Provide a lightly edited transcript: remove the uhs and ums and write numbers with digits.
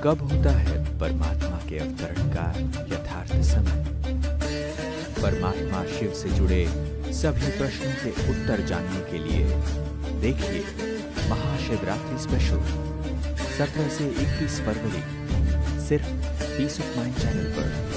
कब होता है परमात्मा के अवतरण का यथार्थ समय? परमात्मा शिव से जुड़े सभी प्रश्नों के उत्तर जानने के लिए देखिए महाशिवरात्रि स्पेशल 17 से 21 फरवरी सिर्फ पीस ऑफ माइंड चैनल पर।